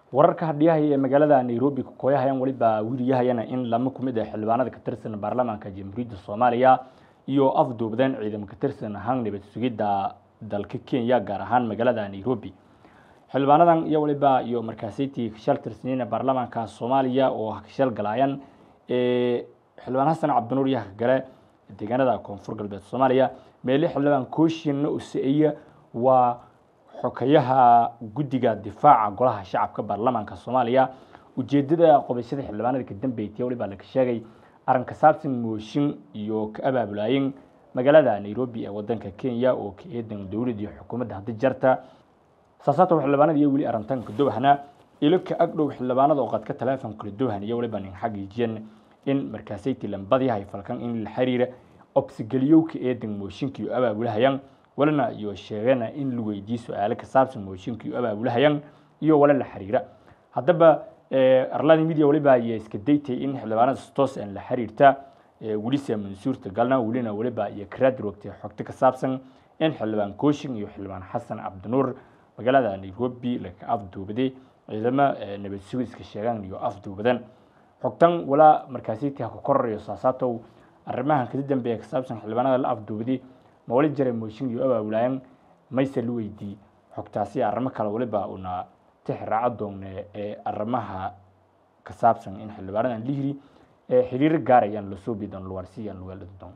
wararka hadhiyaha ee magaalada Nairobi ku kooyahayaan waliba wiiliyahayana in lama kumid ah xildhibaanada ka tirsan baarlamaanka Jamhuuriyadda Soomaaliya iyo afduubadeen ciidamada ka tirsan nabad sugidda dalka Kenya gaar ahaan magaalada Nairobi. xildhibaanadan iyo waliba iyo markaasaytii shal tirsanina baarlamaanka Soomaaliya oo shal galayaan xildhibaan Xasan Cabdinuur yahay gale deegaanada Koonfur Galbeed Soomaaliya meeli xildhibaan kooshin u saeeya waa xokayaha guddiga difaaca golaha shacabka baarlamaanka Soomaaliya ujeedada qodobada xildhibaanada ka dambeeyay waliba la sheegay arinka saabsan mooshin iyo ka abaabulaayeen magaalada Nairobi ee wadanka Kenya oo ka eedan dawladda iyo xukuumadda hadda jarta saasato xildhibaanada iyo wali arintan ka dowhana ilka agdhow xildhibaanada oo qadka telefoonka dowhan iyo waliba nin xaqiijin in markaasayti lambadii hay falkan in la xiriira obsigaliyo ka eedan mooshinka iyo abaabulahayaan walana iyo sheegana in la weydiiyo su'aalo ka saabsan mooshinka iyo abaabulahayaan iyo wala la xiriira hadaba arlada media waliba ay iska daytay in xildhibaanada toos aan la xiriirta wali saameyn suurta galna walina waliba iyo karaad rogtay xogta ka saabsan in xildhibaan kooshin iyo xildhibaan Xasan Cabdinuur magaalada Nairobi la ka afduubaday ciidamada nabad sugidda sheegan iyo afduubadan xogtan wala markaasiytii ku korayo saasato arrimahan ka dambeeya ka saabsan xildhibaanada la afduubaday ma wali jiray mooshin iyo abaabulaayeen mayse la weydiiyay xogtaasi arrimo kale waliba una tixraaca doonay arrimaha ka saabsan in xildhibaanadan lihiri xiriir gaar ah la soo biidan luwarsiyan luwalad doon